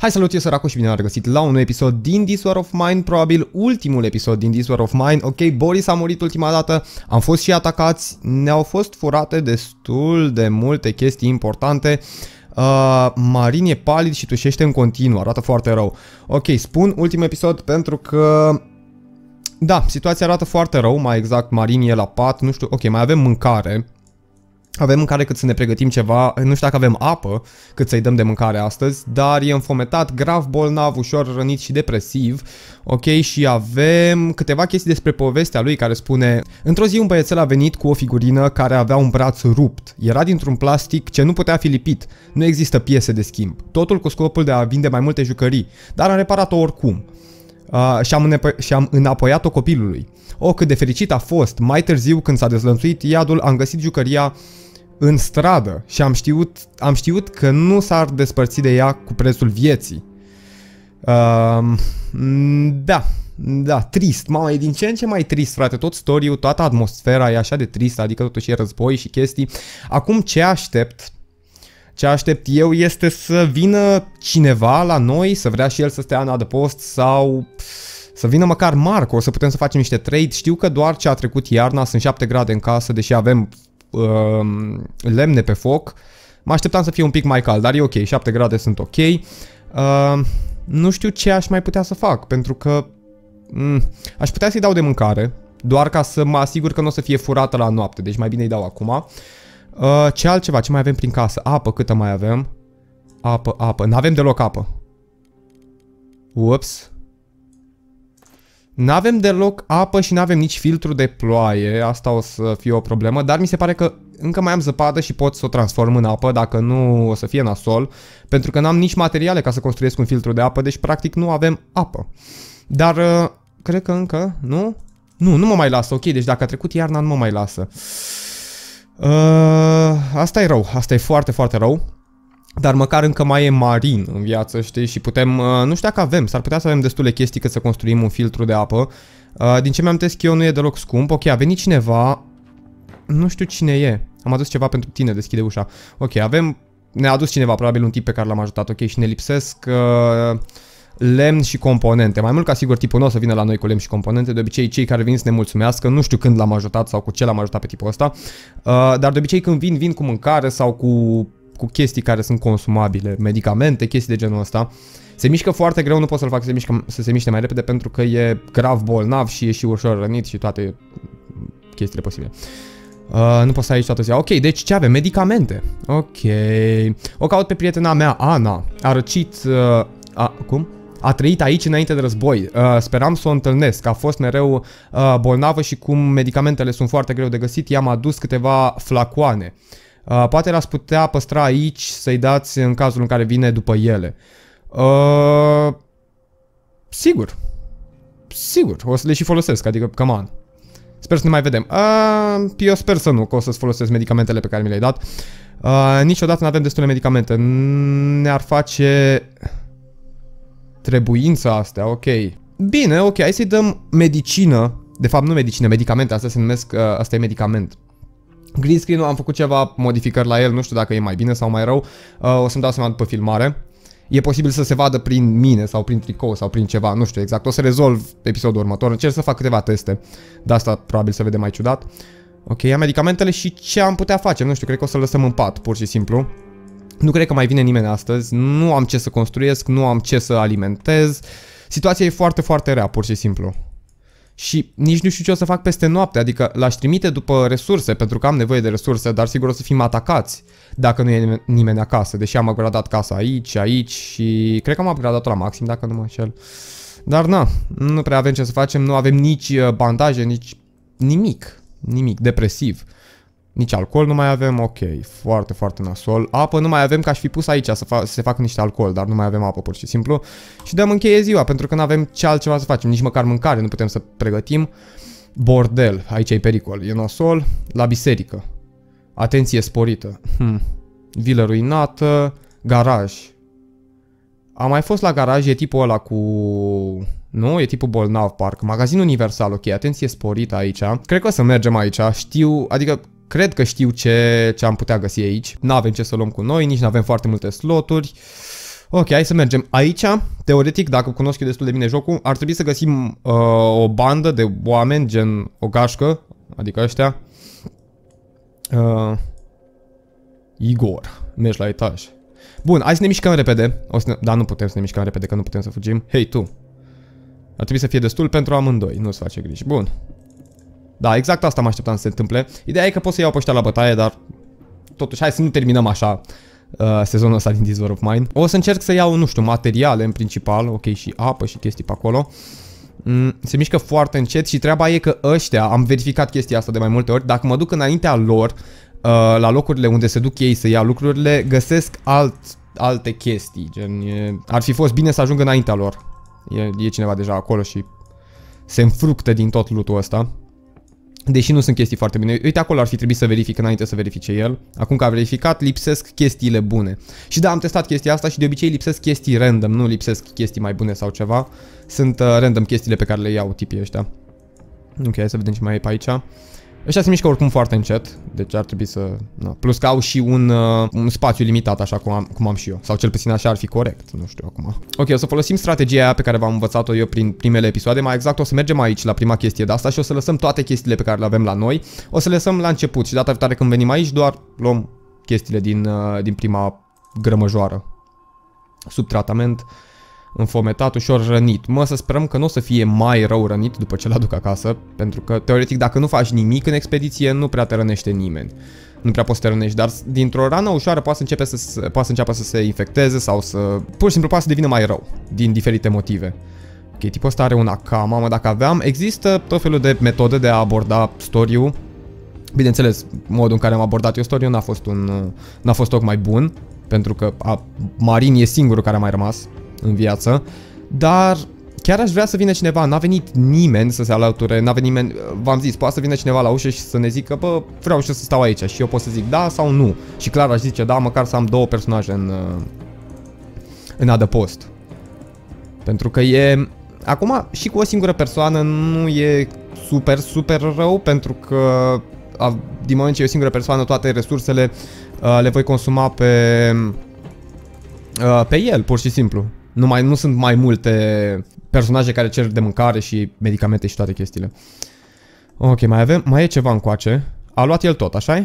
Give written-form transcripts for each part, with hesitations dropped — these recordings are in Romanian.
Hai, salut, eu Săracu și bine am regăsit la un nou episod din This War of Mine, probabil ultimul episod din This War of Mine. Ok, Boris a murit ultima dată, am fost și atacați, ne-au fost furate destul de multe chestii importante. Marin e palid și tușește în continuu, arată foarte rău. Ok, spun ultimul episod pentru că... da, situația arată foarte rău, mai exact Marin e la pat, nu știu, ok, mai avem mâncare. Avem mâncare cât să ne pregătim ceva, nu știu dacă avem apă cât să-i dăm de mâncare astăzi, dar e înfometat, grav bolnav, ușor rănit și depresiv. Ok, și avem câteva chestii despre povestea lui care spune: într-o zi un băiețel a venit cu o figurină care avea un braț rupt. Era dintr-un plastic ce nu putea fi lipit. Nu există piese de schimb. Totul cu scopul de a vinde mai multe jucării, dar am reparat-o oricum. Și-am înapoiat-o copilului. O, cât de fericit a fost! Mai târziu, când s-a dezlănțuit iadul, am găsit jucăria în stradă și am știut că nu s-ar despărți de ea cu prețul vieții. Da, trist. Mama, e din ce în ce mai trist, frate. Tot story-ul, toată atmosfera e așa de tristă, adică totuși e război și chestii. Acum ce aștept eu este să vină cineva la noi, să vrea și el să stea în adăpost sau să vină măcar Marco, să putem să facem niște trade. Știu că doar ce a trecut iarna, sunt 7 grade în casă, deși avem lemne pe foc. Mă așteptam să fie un pic mai cald, dar e ok, 7 grade sunt ok. Nu știu ce aș mai putea să fac, pentru că aș putea să-i dau de mâncare, doar ca să mă asigur că nu o să fie furată la noapte, deci mai bine îi dau acum. Ce altceva? Ce mai avem prin casă? Apă, câtă mai avem? Apă. N-avem deloc apă. Ups. N-avem deloc apă și n-avem nici filtru de ploaie. Asta o să fie o problemă, dar mi se pare că încă mai am zăpadă și pot să o transform în apă, dacă nu o să fie nasol, pentru că n-am nici materiale ca să construiesc un filtru de apă, deci practic nu avem apă. Dar cred că încă, nu? Nu mă mai lasă, ok, deci dacă a trecut iarna nu mă mai lasă. Asta e rău, asta e foarte, foarte rău. Dar măcar încă mai e Marin în viață, știi? Și putem, nu știu dacă avem, s-ar putea să avem destule chestii cât să construim un filtru de apă. Din ce mi-am amintesc eu, nu e deloc scump. Ok, a venit cineva, nu știu cine e. Am adus ceva pentru tine, deschide ușa. Ok, ne-a adus cineva, probabil un tip pe care l-am ajutat. Ok, și ne lipsesc lemn și componente. Mai mult ca sigur tipul nu o să vină la noi cu lemn și componente. De obicei cei care vin să ne mulțumească. Nu știu când l-am ajutat sau cu ce l-am ajutat pe tipul ăsta. Dar de obicei când vin cu mâncare sau cu chestii care sunt consumabile, medicamente, chestii de genul ăsta. Se mișcă foarte greu, nu pot să-l fac să se miște mai repede pentru că e grav bolnav și e și ușor rănit și toate chestiile posibile. Nu pot să ai aici toată ziua. Ok, deci ce avem? Medicamente. Ok. O caut pe prietena mea, Ana. A răcit... cum? A trăit aici înainte de război. Speram să o întâlnesc. A fost mereu bolnavă și cum medicamentele sunt foarte greu de găsit, i-am adus câteva flacoane. Poate l-ați putea păstra aici să-i dați în cazul în care vine după ele. Sigur. O să le și folosesc, adică, come on. Sper să ne mai vedem. Eu sper să nu, că o să-ți folosesc medicamentele pe care mi le-ai dat. Niciodată nu avem destule medicamente. Ne-ar face trebuința astea, ok. Bine, ok, hai să-i dăm medicină. De fapt, nu medicină, medicamente, astea se numesc, asta e medicament. Green screen-ul am făcut ceva modificări la el, nu știu dacă e mai bine sau mai rău. O să-mi dau seama după filmare. E posibil să se vadă prin mine sau prin tricou sau prin ceva, nu știu exact. O să rezolv episodul următor, încerc să fac câteva teste. De asta probabil se vede mai ciudat. Ok, ia medicamentele și ce am putea face, nu știu, cred că o să-l lăsăm în pat, pur și simplu. Nu cred că mai vine nimeni astăzi, nu am ce să construiesc, nu am ce să alimentez. Situația e foarte, foarte rea, pur și simplu. Și nici nu știu ce o să fac peste noapte, adică l-aș trimite după resurse, pentru că am nevoie de resurse, dar sigur o să fim atacați dacă nu e nimeni acasă, deși am upgradat casa aici și cred că am upgradat-o la maxim, dacă nu mă înșel. Dar na, nu prea avem ce să facem, nu avem nici bandaje, nici nimic depresiv. Nici alcool nu mai avem, ok, foarte, foarte nasol. Apă nu mai avem, că aș fi pus aici să se facă niște alcool, dar nu mai avem apă pur și simplu. Și dăm încheie ziua, pentru că nu avem ce altceva să facem, nici măcar mâncare nu putem să pregătim. Bordel, aici e pericol, e nasol. La biserică, atenție sporită. Vilă ruinată, garaj. Am mai fost la garaj, e tipul ăla cu... Nu, e tipul bolnav, parcă. Magazin universal, ok, atenție sporită aici. Cred că o să mergem aici, știu, adică cred că știu ce am putea găsi aici. N-avem ce să luăm cu noi, nici n-avem foarte multe sloturi. Ok, hai să mergem. Aici, teoretic, dacă cunosc eu destul de bine jocul, ar trebui să găsim o bandă de oameni, gen o gașcă, adică ăștia. Igor, mergi la etaj. Bun, hai să ne mișcăm repede. Dar nu putem să ne mișcăm repede, că nu putem să fugim. Hei, tu. Ar trebui să fie destul pentru amândoi, nu-ți face griji. Bun. Da, exact asta mă așteptam să se întâmple. Ideea e că pot să iau pe ăștia la bătaie, dar totuși hai să nu terminăm așa sezonul ăsta din This War of Mine. O să încerc să iau, nu știu, materiale în principal, ok, și apă și chestii pe acolo. Se mișcă foarte încet și treaba e că ăștia, am verificat chestia asta de mai multe ori, dacă mă duc înaintea lor, la locurile unde se duc ei să ia lucrurile, găsesc alte chestii, gen, ar fi fost bine să ajung înaintea lor. E cineva deja acolo și se înfructă din tot lootul ăsta. Deși nu sunt chestii foarte bine. Uite, acolo ar fi trebuit să verific înainte să verifice el. Acum că a verificat, lipsesc chestiile bune. Și da, am testat chestia asta și de obicei lipsesc chestii random, nu lipsesc chestii mai bune sau ceva. Sunt random chestiile pe care le iau tipii ăștia. Ok, hai să vedem ce mai e pe aici. Ăștia se mișcă oricum foarte încet, deci ar trebui să... Na. Plus că au și un spațiu limitat, așa cum am și eu. Sau cel puțin așa ar fi corect, nu știu acum. Ok, o să folosim strategia aia pe care v-am învățat-o eu prin primele episoade. Mai exact, o să mergem aici la prima chestie de asta și o să lăsăm toate chestiile pe care le avem la noi. O să le lăsăm la început și data viitoare când venim aici doar luăm chestiile din prima grămăjoară. Sub tratament. Înfometat, ușor rănit. Mă, să sperăm că nu o să fie mai rău rănit după ce l-aduc acasă, pentru că, teoretic, dacă nu faci nimic în expediție, nu prea te rănește nimeni. Nu prea poți să te rănești, dar dintr-o rană ușoară poate să înceapă să se infecteze sau să... Pur și simplu poate să devină mai rău, din diferite motive. Ok, tipul ăsta are un AK, mamă, dacă aveam... Există tot felul de metode de a aborda story-ul. Bineînțeles, modul în care am abordat eu story-ul n-a fost tocmai bun, pentru că Marin e singurul care a mai rămas în viață, dar chiar aș vrea să vină cineva, n-a venit nimeni să se alăture, n-a venit nimeni, v-am zis, poate să vină cineva la ușă și să ne zică, bă, vreau și să stau aici și eu pot să zic da sau nu. Și clar aș zice da, măcar să am două personaje în adăpost. Pentru că e, acum și cu o singură persoană nu e super rău, pentru că din moment ce e o singură persoană, toate resursele le voi consuma pe el, pur și simplu. Nu sunt mai multe personaje care cer de mâncare și medicamente și toate chestiile. Ok, mai e ceva încoace. A luat el tot, așa-i?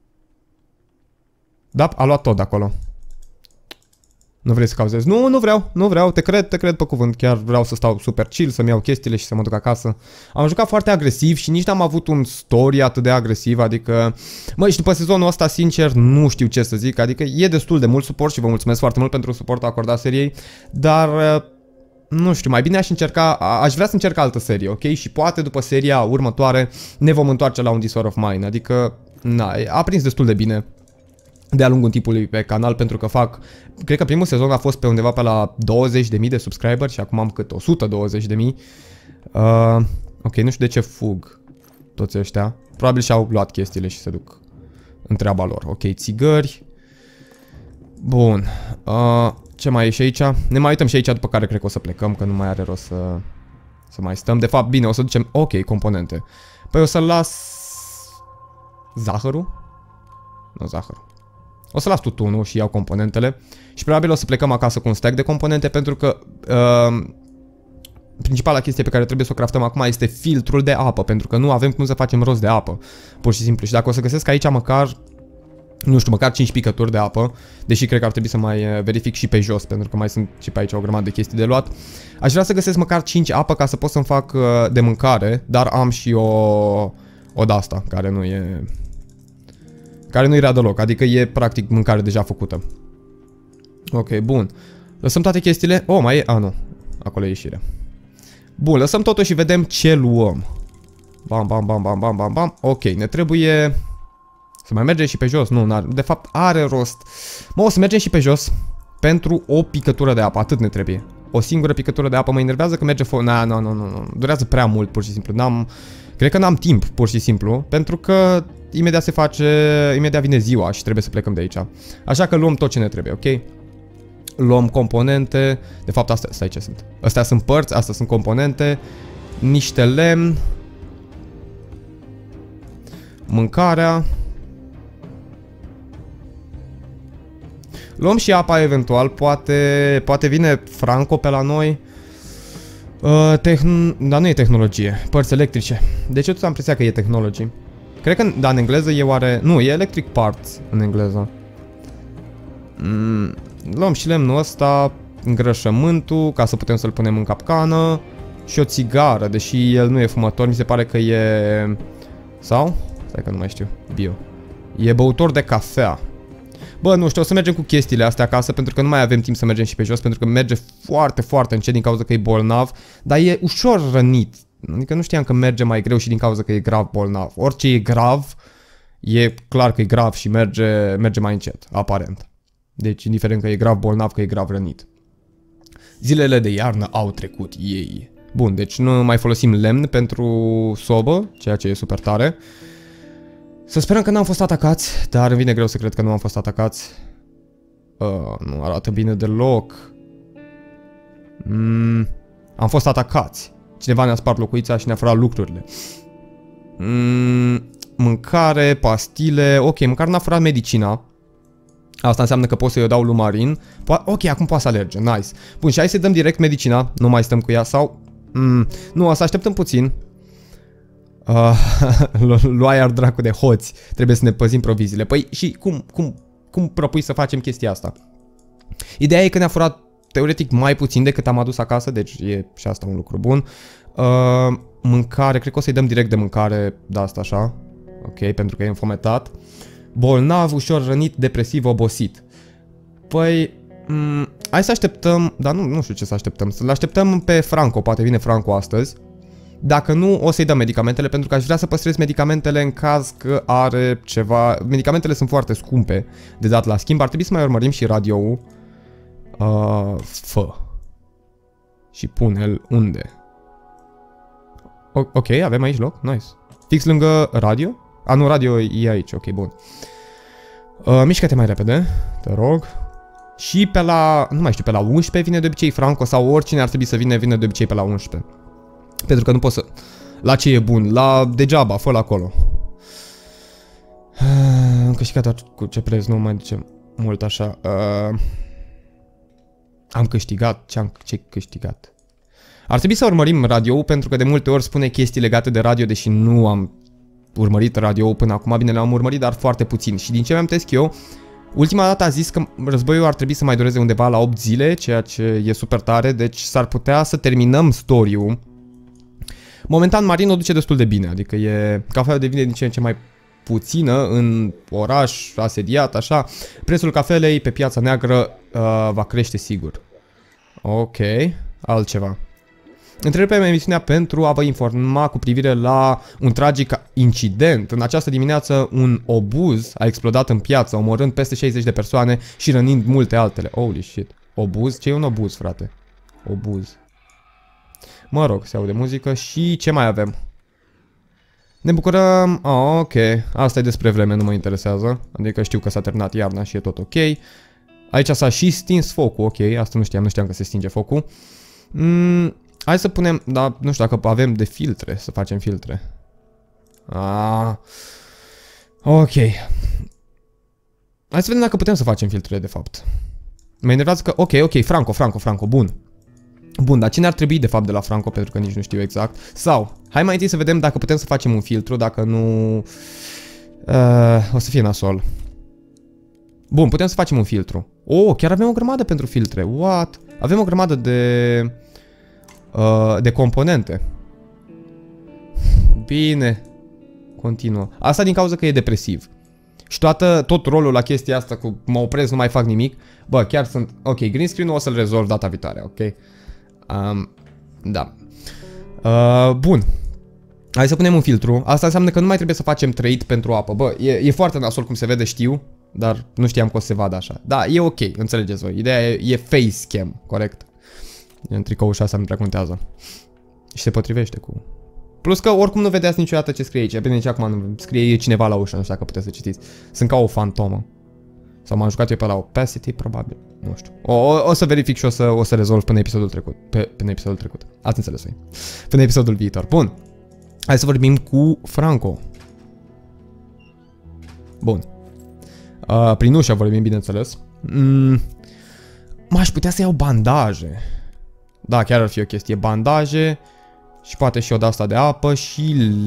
Da, a luat tot de acolo. Nu vrei să cauzezi? Nu vreau, te cred pe cuvânt. Chiar vreau să stau super chill, să-mi iau chestiile și să mă duc acasă. Am jucat foarte agresiv și nici n-am avut un story atât de agresiv, adică... Măi, și după sezonul ăsta, sincer, nu știu ce să zic, adică e destul de mult suport și vă mulțumesc foarte mult pentru suportul acordat seriei, dar... Nu știu, mai bine aș vrea să încerc altă serie, ok? Și poate după seria următoare ne vom întoarce la un This War of Mine, adică... Na, a prins destul de bine de-a lungul timpului pe canal, pentru că cred că primul sezon a fost pe undeva pe la 20.000 de subscriberi și acum am cât 120.000. Ok, nu știu de ce fug toți ăștia. Probabil și-au luat chestiile și se duc în treaba lor. Ok, țigări. Bun. Ce mai e și aici? Ne mai uităm și aici, după care cred că o să plecăm, că nu mai are rost să mai stăm. De fapt, bine, o să ducem... Ok, componente. Păi o să las... Zahărul? Nu, zahărul. O să las tutunul și iau componentele. Și probabil o să plecăm acasă cu un stack de componente, pentru că principala chestie pe care trebuie să o craftăm acum este filtrul de apă, pentru că nu avem cum să facem rost de apă, pur și simplu. Și dacă o să găsesc aici măcar, nu știu, măcar 5 picături de apă, deși cred că ar trebui să mai verific și pe jos, pentru că mai sunt și pe aici o grămadă de chestii de luat. Aș vrea să găsesc măcar 5 apă ca să pot să-mi fac de mâncare, dar am și o de-asta, care nu e... Care nu-i rea deloc, adică e practic mâncare deja făcută. Ok, bun. Lăsăm toate chestiile. Oh, mai e... nu. Acolo e ieșirea. Bun, lăsăm totul și vedem ce luăm. Bam. Ok, ne trebuie... Să mai mergem și pe jos. Nu, de fapt are rost. Mă, o să mergem și pe jos pentru o picătură de apă. Atât ne trebuie. O singură picătură de apă mă enervează că merge nu. Durează prea mult, pur și simplu. Cred că n-am timp, pur și simplu, pentru că imediat vine ziua și trebuie să plecăm de aici. Așa că luăm tot ce ne trebuie, ok? Luăm componente. De fapt, stai, ce sunt? Astea sunt părți, astea sunt componente. Niște lemn. Mâncarea. Luăm și apa eventual, poate vine Franco pe la noi. Dar nu e tehnologie, părți electrice. Deci eu tot am impresia că e technology. Cred că, da, în engleză e oare... Nu, e electric parts în engleză. Luăm și lemnul ăsta, îngrășământul, ca să putem să-l punem în capcană. Și o țigară, deși el nu e fumător, mi se pare că e... Sau? Stai că nu mai știu. Bio. E băutor de cafea. Bă, nu știu, o să mergem cu chestiile astea acasă, pentru că nu mai avem timp să mergem și pe jos, pentru că merge foarte, foarte încet din cauza că e bolnav, dar e ușor rănit. Adică nu știam că merge mai greu și din cauza că e grav bolnav. Orice e grav, e clar că e grav și merge mai încet, aparent. Deci, indiferent că e grav bolnav, că e grav rănit. Zilele de iarnă au trecut ei. Bun, deci nu mai folosim lemn pentru sobă, ceea ce e super tare. Să sperăm că n-am fost atacați, dar îmi vine greu să cred că nu am fost atacați. Nu arată bine deloc. Am fost atacați. Cineva ne-a spart locuița și ne-a furat lucrurile. Mâncare, pastile. Ok, măcar n-a furat medicina. Asta înseamnă că pot să-i o dau lui Marin. Ok, acum poate să alerge, nice. Bun, și hai să-i dăm direct medicina. Nu mai stăm cu ea sau... Nu, să așteptăm puțin. Luai ar dracu de hoți. Trebuie să ne păzim proviziile. Păi și cum propui să facem chestia asta? Ideea e că ne-a furat teoretic mai puțin decât am adus acasă. Deci e și asta un lucru bun. Mâncare, cred că o să-i dăm direct de mâncare. De asta așa. Ok, pentru că e înfometat. Bolnav, ușor rănit, depresiv, obosit. Păi, hai să așteptăm, dar nu știu ce să așteptăm. Să-l așteptăm pe Franco, poate vine Franco astăzi. Dacă nu, o să-i dăm medicamentele, pentru că aș vrea să păstrez medicamentele în caz că are ceva... Medicamentele sunt foarte scumpe de dat la schimb, ar trebui să mai urmărim și radio-ul. Fă. Și pune-l unde? Ok, avem aici loc, nice. Fix lângă radio? Nu, radio e aici, ok, bun. Mișcă-te mai repede, te rog. Și pe la, nu mai știu, pe la 11 vine de obicei Franco sau oricine ar trebui să vine de obicei pe la 11. Pentru că nu pot să... La ce e bun? La degeaba, fă-l acolo. Am câștigat doar cu ce preț, nu mai ducem mult așa. Am câștigat? Ce câștigat? Ar trebui să urmărim radio-ul, pentru că de multe ori spune chestii legate de radio, deși nu am urmărit radio-ul până acum. Bine, l-am urmărit, dar foarte puțin. Și din ce mi-am test eu, ultima dată a zis că războiul ar trebui să mai dureze undeva la 8 zile, ceea ce e super tare, deci s-ar putea să terminăm story-ul. Momentan Marin o duce destul de bine, adică cafeaua devine din ce în ce mai puțină în oraș, asediat, așa. Prețul cafelei pe piața neagră va crește sigur. Ok, altceva. Întrerupem emisiunea pentru a vă informa cu privire la un tragic incident. În această dimineață un obuz a explodat în piață, omorând peste 60 de persoane și rănind multe altele. Holy shit. Obuz? Ce e un obuz, frate? Obuz. Mă rog, se aude muzică și ce mai avem? Ne bucurăm... ok. Asta e despre vreme, nu mă interesează. Adică știu că s-a terminat iarna și e tot ok. Aici s-a și stins focul, ok. Asta nu știam că se stinge focul. Hai să punem... Da, nu știu dacă avem de filtre, să facem filtre. Ok. Hai să vedem dacă putem să facem filtre, de fapt. Mă enervează că... Ok, Franco, bun. Bun, dar cine ar trebui de fapt de la Franco, pentru că nici nu știu exact. Sau, hai mai întâi să vedem dacă putem să facem un filtru, dacă nu... o să fie nasol. Bun, putem să facem un filtru. Chiar avem o grămadă pentru filtre, what? Avem o grămadă de componente. Bine. Continuă. Asta din cauza că e depresiv. Și tot rolul la chestia asta cu mă opresc, nu mai fac nimic. Bă, chiar sunt... Ok, green screen-ul o să-l rezolv data viitoare, ok? Da. Bun. Hai să punem un filtru. Asta înseamnă că nu mai trebuie să facem trade pentru apă. Bă, e foarte nasol cum se vede, știu. Dar nu știam că o să se vadă așa. Da, e ok, înțelegeți voi. Ideea e facecam, corect? În tricoul și asta nu prea contează. Și se potrivește cu... Plus că oricum nu vedeați niciodată ce scrie aici. Bine, nici acum scrie cineva la ușă, nu știu dacă puteți să citiți. Sunt ca o fantomă. Sau m-am jucat eu pe la opacity, probabil. Nu știu. O să verific și o să rezolv până episodul trecut. Până episodul trecut. Ați înțeles voi. Până episodul viitor. Bun. Hai să vorbim cu Franco. Bun. Prin ușa vorbim, bineînțeles. M-aș putea să iau bandaje. Da, chiar ar fi o chestie. Bandaje și poate și o de-asta de apă și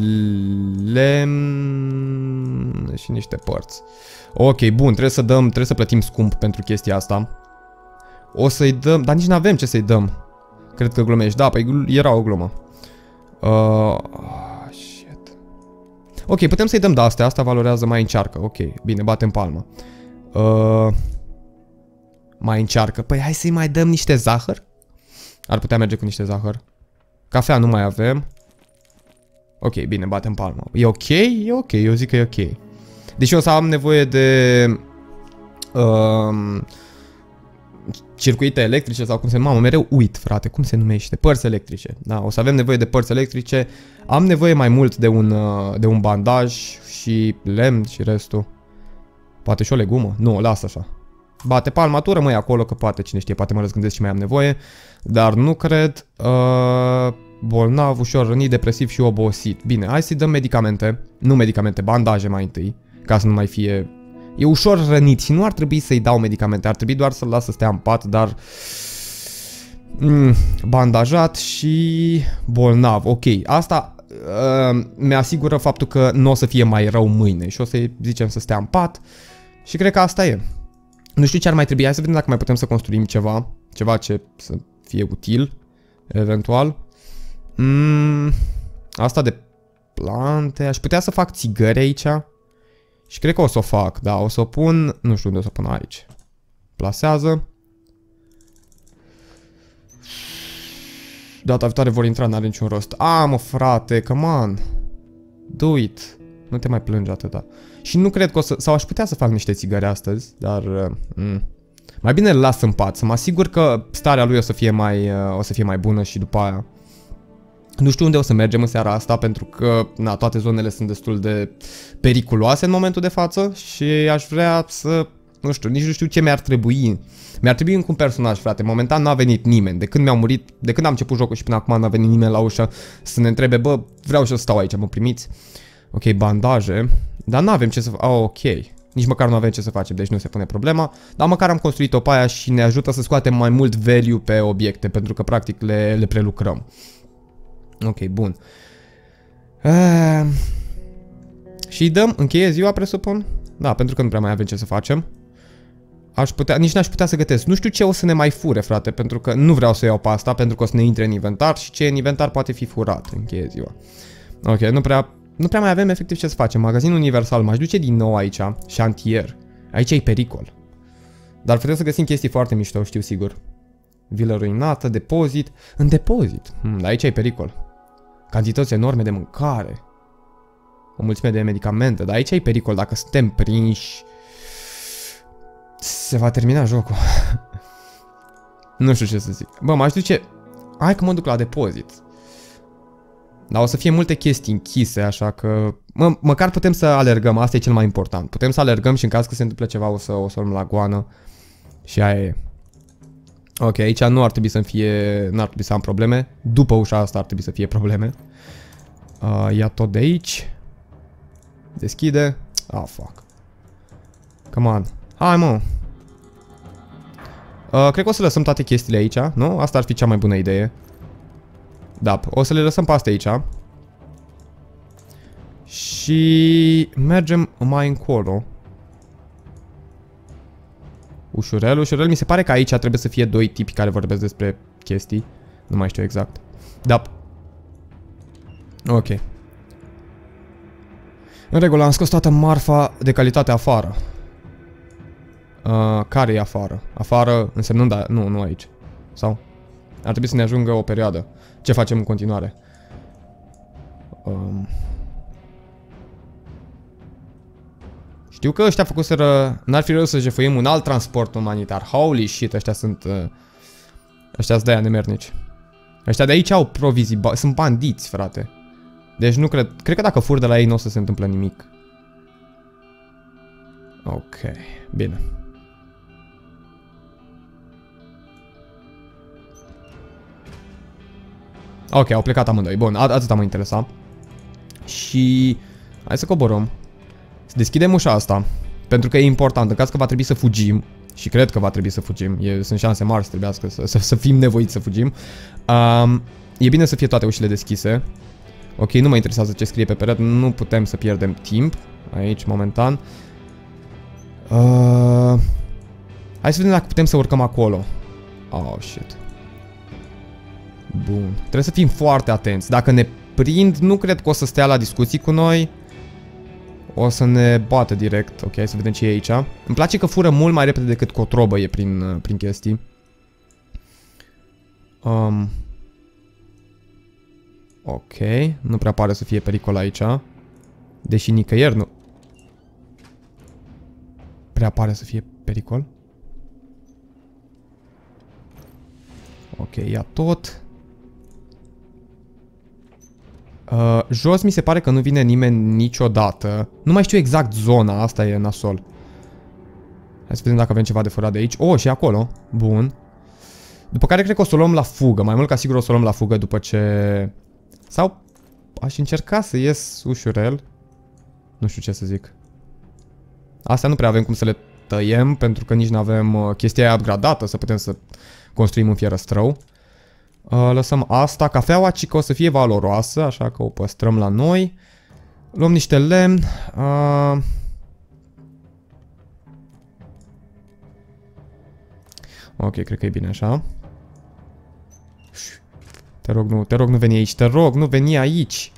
lemn și niște părți. Ok, bun, trebuie să plătim scump pentru chestia asta. O să-i dăm, dar nici n-avem ce să-i dăm. Cred că glumești. Da, păi era o glumă. Shit. Ok, putem să-i dăm de astea. Asta valorează mai încearcă. Ok, bine, batem palma. Mai încearcă. Păi hai să-i mai dăm niște zahăr. Ar putea merge cu niște zahăr. Cafea nu mai avem. Ok, bine, batem palma. E ok? E ok, eu zic că e ok. Deși o să am nevoie de circuite electrice sau cum se numește, mereu uit, frate, cum se numește, părți electrice. Da, o să avem nevoie de părți electrice. Am nevoie mai mult de un bandaj și lemn și restul. Poate și o legumă? Nu, lasă așa. Bate palma, tu rămâi acolo că poate, cine știe, poate mă răzgândesc și mai am nevoie. Dar nu cred. Bolnav, ușor rănit, depresiv și obosit. Bine, hai să-i dăm medicamente. Nu medicamente, bandaje mai întâi. Ca să nu mai fie... E ușor rănit și nu ar trebui să-i dau medicamente. Ar trebui doar să-l las să stea în pat, dar... bandajat și bolnav. Ok, asta mi-asigură faptul că nu o să fie mai rău mâine. Și o să-i zicem să stea în pat. Și cred că asta e. Nu știu ce ar mai trebui. Hai să vedem dacă mai putem să construim ceva. Ceva ce să fie util. Eventual. Asta de plante. Aș putea să fac țigări aici. Și cred că o să o fac. Da, o să o pun. Nu știu unde o să o pun aici. Plasează. Data viitoare vor intra, n-are niciun rost. Mă, frate, come on. Do it. Nu te mai plânge atâta. Și nu cred că o să... Sau aș putea să fac niște țigări astăzi, dar... mai bine îl las în pat, să mă asigur că starea lui o să fie mai bună și după aia. Nu știu unde o să mergem în seara asta, pentru că, na, toate zonele sunt destul de periculoase în momentul de față și aș vrea să... Nu știu, nici nu știu ce mi-ar trebui. Mi-ar trebui încă un personaj, frate. Momentan n-a venit nimeni. De când mi-au murit, de când am început jocul și până acum n-a venit nimeni la ușă să ne întrebe, bă, vreau să stau aici, mă primiți? Ok, bandaje. Dar n-avem ce să... ok. Nici măcar nu avem ce să facem, deci nu se pune problema. Dar măcar am construit-o pe aia și ne ajută să scoatem mai mult value pe obiecte, pentru că practic le prelucrăm. Ok, bun. Și dăm, încheie ziua, presupun? Da, pentru că nu prea mai avem ce să facem. Nici n-aș putea să gătesc. Nu știu ce o să ne mai fure, frate, pentru că nu vreau să iau pe asta, pentru că o să ne intre în inventar și ce e în inventar poate fi furat. Încheie ziua. Ok, nu prea mai avem efectiv ce să facem. Magazin universal, m-aș duce din nou aici. Șantier. Aici e pericol. Dar putem să găsim chestii foarte mișto, știu sigur. Vilă ruinată, depozit. În depozit. Aici e pericol. Cantități enorme de mâncare. O mulțime de medicamente. Dar aici e pericol. Dacă suntem prinși, se va termina jocul. Nu știu ce să zic. Bă, m-aș duce... Hai că mă duc la depozit. Dar o să fie multe chestii închise, așa că... Măcar putem să alergăm, asta e cel mai important. Putem să alergăm și în caz că se întâmplă ceva o să luăm la goană. Și aia e. Ok, aici nu ar trebui să fie... Nu ar trebui să am probleme. După ușa asta ar trebui să fie probleme. Ia tot de aici. Deschide. Fuck. Come on. Hai, mă. Cred că o să lăsăm toate chestiile aici, nu? Asta ar fi cea mai bună idee. Da, o să le lăsăm pe astea aici. Și mergem mai încolo. Ușurel, ușurel. Mi se pare că aici trebuie să fie doi tipi care vorbesc despre chestii. Nu mai știu exact. Da. Ok. În regulă, am scos toată marfa de calitate afară. Care e afară? Afară însemnând... Nu aici. Sau? Ar trebui să ne ajungă o perioadă. Ce facem în continuare? Știu că ăștia făcuseră... N-ar fi rău să jefuim un alt transport umanitar. Holy shit, ăștia sunt... Ăștia-s de-aia nemernici. Ăștia de aici au provizii... Sunt bandiți, frate. Deci nu cred... Cred că dacă fur de la ei nu o să se întâmplă nimic. Ok, bine. Ok, au plecat amândoi. Bun, atâta mă interesa. Și... Hai să coborăm. Să deschidem ușa asta. Pentru că e important. În caz că va trebui să fugim Și cred că va trebui să fugim. Sunt șanse mari să trebuiască să fim nevoiți să fugim. E bine să fie toate ușile deschise. Ok, nu mă interesează ce scrie pe perete. Nu putem să pierdem timp aici, momentan. Hai să vedem dacă putem să urcăm acolo. Oh, shit. Bun. Trebuie să fim foarte atenți. Dacă ne prind, nu cred că o să stea la discuții cu noi. O să ne bată direct. Ok, hai să vedem ce e aici. Îmi place că fură mult mai repede decât cotrobăie prin chestii. Ok, nu prea pare să fie pericol aici. Deși nicăieri nu prea pare să fie pericol. Ok, ia tot. Jos mi se pare că nu vine nimeni niciodată. Nu mai știu exact zona, asta e nasol. Hai să vedem dacă avem ceva de furat de aici. Oh, și acolo. Bun. După care cred că o să o luăm la fugă. Mai mult ca sigur o să o luăm la fugă după ce... Sau aș încerca să ies ușurel. Nu știu ce să zic. Astea nu prea avem cum să le tăiem, pentru că nici nu avem chestia aia upgradată să putem să construim un fierăstrău. Lăsăm asta. Cafeaua cică o să fie valoroasă, așa că o păstrăm la noi. Luăm niște lemn. Ok, cred că e bine așa. Te rog nu veni aici, te rog nu veni aici.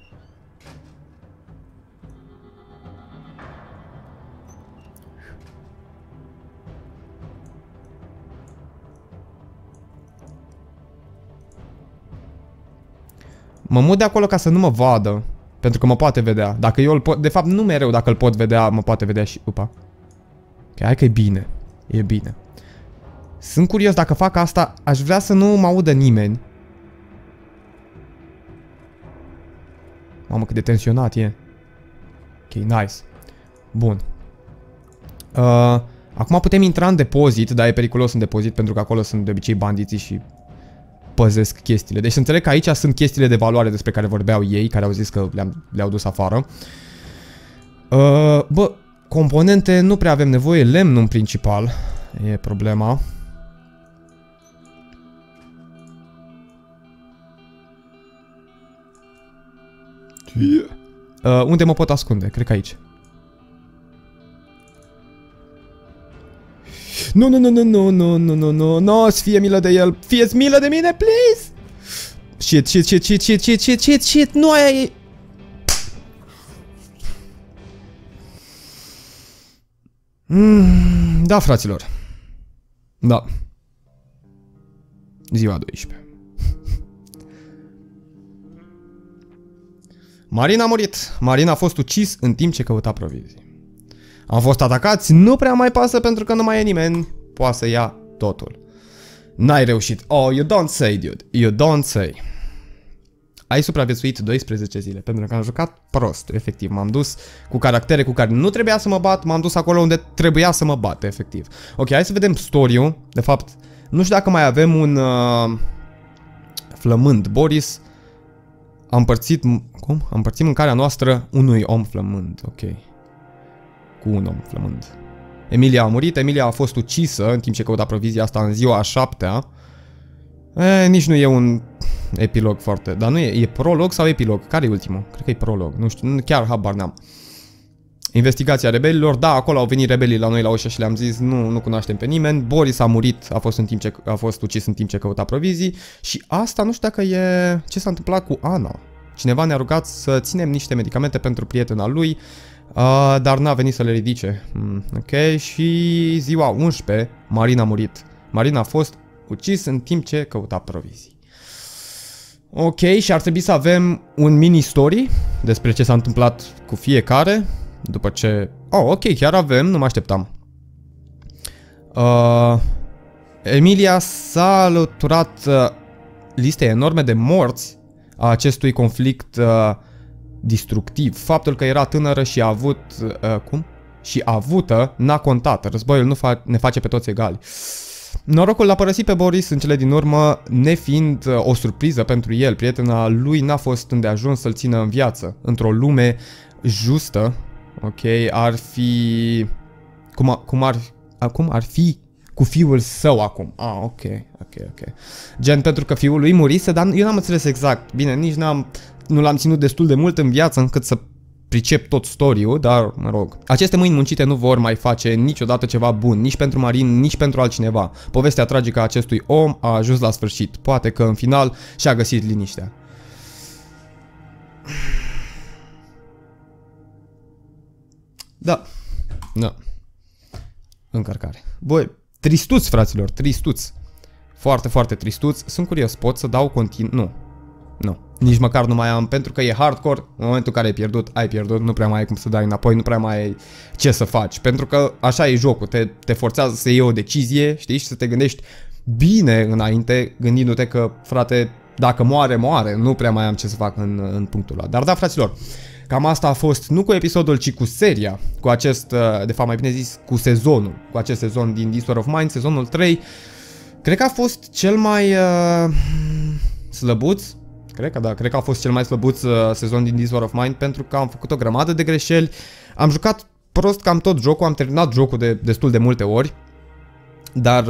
Mă mut de acolo ca să nu mă vadă. Pentru că mă poate vedea. Dacă eu îl pot... De fapt, nu mereu dacă îl pot vedea, mă poate vedea și... Upa. Ok, hai că e bine. E bine. Sunt curios dacă fac asta. Aș vrea să nu mă audă nimeni. Mamă, cât de tensionat e. Ok, nice. Bun. Acum putem intra în depozit, dar e periculos în depozit pentru că acolo sunt de obicei bandiții și păzesc chestiile. Deci înțeleg că aici sunt chestiile de valoare despre care vorbeau ei, care au zis că le-au dus afară. Bă, componente nu prea avem nevoie, lemnul în principal e problema. Unde mă pot ascunde? Cred că aici. Nu, nu, nu, nu, nu, nu, nu, nu, nu, nu, să fie milă de el. Fie-ți milă de mine, please! Shit, shit, shit, shit, shit, shit, shit, shit, shit, nu aia e... Da, fraților. Da. Ziua 12. Marin a murit. Marin a fost ucis în timp ce căuta provizii. Am fost atacați, nu prea mai pasă pentru că nu mai e nimeni. Poate să ia totul. N-ai reușit. Oh, you don't say, dude. You don't say. Ai supraviețuit 12 zile pentru că am jucat prost, efectiv. M-am dus cu caractere cu care nu trebuia să mă bat, m-am dus acolo unde trebuia să mă bat, efectiv. Ok, hai să vedem story-ul. De fapt, nu știu dacă mai avem un flămând. Boris a împărțit... Cum? A împărțit mâncarea noastră unui om flămând. Ok. Cu un om flămând. Emilia a murit, Emilia a fost ucisă în timp ce căuta provizia asta în ziua a 7-a. Nici nu e un epilog foarte... Dar nu e... E prolog sau epilog? Care e ultimul? Cred că e prolog. Nu știu, chiar habar n-am. Investigația rebelilor. Da, acolo au venit rebelii la noi la ușă și le-am zis nu cunoaștem pe nimeni. Boris a murit, a fost ucis în timp ce căuta provizii. Și asta nu știu dacă e... Ce s-a întâmplat cu Ana? Cineva ne-a rugat să ținem niște medicamente pentru prietena lui, dar n-a venit să le ridice. Ok, și ziua 11, Marin a murit. Marin a fost ucis în timp ce căuta provizii. Ok, și ar trebui să avem un mini-story despre ce s-a întâmplat cu fiecare. După ce... Oh, ok, chiar avem, nu mă așteptam. Emilia s-a alăturat listei enorme de morți a acestui conflict destructiv. Faptul că era tânără și a avut... cum? Și avută n-a contat. Războiul ne face pe toți egali. Norocul l-a părăsit pe Boris în cele din urmă, nefiind o surpriză pentru el. Prietena lui n-a fost îndeajuns să-l țină în viață. Într-o lume justă, ok, ar fi... acum ar fi cu fiul său acum. Ah, ok. Gen, pentru că fiul lui murise, dar eu n-am înțeles exact. Bine, nici nu l-am ținut destul de mult în viață încât să pricep tot story-ul, dar, mă rog. Aceste mâini muncite nu vor mai face niciodată ceva bun, nici pentru Marin, nici pentru altcineva. Povestea tragică a acestui om a ajuns la sfârșit. Poate că în final și-a găsit liniștea. Da. Încărcare. Băi, tristuți, fraților, tristuți. Foarte, foarte tristuți. Sunt curios, pot să dau continuu? Nu. Nici măcar nu mai am, pentru că e hardcore. În momentul în care ai pierdut, nu prea mai ai cum să dai înapoi, nu prea mai ai ce să faci. Pentru că așa e jocul, te forțează să iei o decizie, știi, și să te gândești bine înainte, gândindu-te că, frate, dacă moare, nu prea mai am ce să fac în punctul ăla. Dar da, fraților, cam asta a fost, nu cu episodul, ci cu seria, cu acest, de fapt mai bine zis, cu sezonul, cu acest sezon din This War of Mine, sezonul 3. Cred că a fost cel mai slăbuț. Cred că a fost cel mai slăbuț sezon din This War of Mine, pentru că am făcut o grămadă de greșeli. Am jucat prost cam tot jocul, am terminat jocul de destul de multe ori. Dar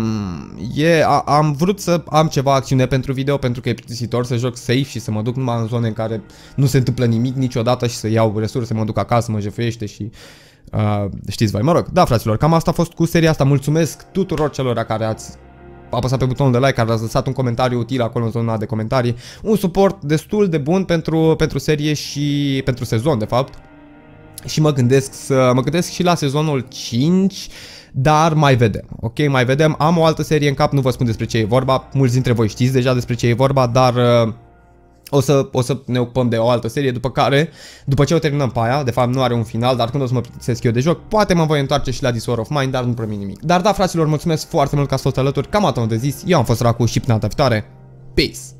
am vrut să am ceva acțiune pentru video, pentru că e plictisitor să joc safe și să mă duc numai în zone în care nu se întâmplă nimic niciodată și să iau resurse, mă duc acasă, mă jefuiește și știți voi. Mă rog, da, fraților, cam asta a fost cu seria asta. Mulțumesc tuturor celor care ați apăsat pe butonul de like, care ați lăsat un comentariu util acolo în zona de comentarii. Un suport destul de bun pentru serie și pentru sezon, de fapt. Și mă gândesc și la sezonul 5, dar mai vedem, ok? Mai vedem. Am o altă serie în cap, nu vă spun despre ce e vorba. Mulți dintre voi știți deja despre ce e vorba, dar o să ne ocupăm de o altă serie, după ce o terminăm pe aia, de fapt nu are un final, dar când o să mă plictisesc eu de joc, poate mă voi întoarce și la This War of Mine, dar nu promit nimic. Dar da, fraților, mulțumesc foarte mult că ați fost alături, cam atât de zis, eu am fost Racu și până data viitoare, peace!